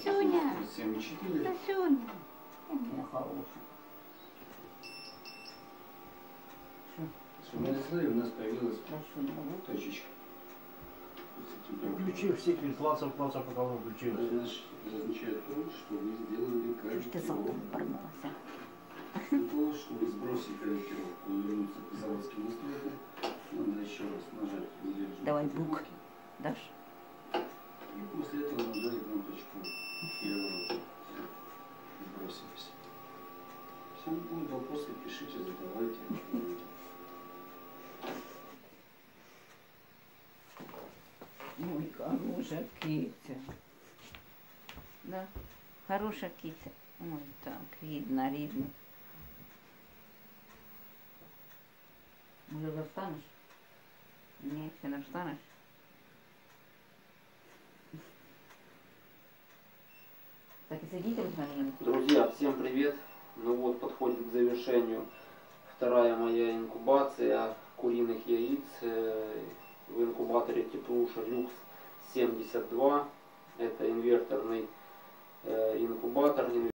Сюня. 7,4. Сюня. Я хороший. Чтобы вы знали, у нас появилась Хорошо, точечка. включи всех и классов, пока он включился. Это означает то, что вы сделали Ты корректировку. золотом порнулся. Для того, чтобы сбросить корректировку и вернуться к заводским настройкам, надо еще раз нажать удерживать. Давай бук. Дашь? И после этого нажать кнопочку переворота. Сбросились. Все, будут вопросы, пишите, задавайте. Ой, хорошая киця. Да, хороша киця. Ой, так, рідна. Може, встанеш? Ні, ще не встанеш. Так и сидите вот на ней. Друзья, всем привет! Ну вот, подходит к завершению вторая моя инкубация куриных яиц в инкубаторе Теплуша Люкс 72. Это инверторный инкубатор.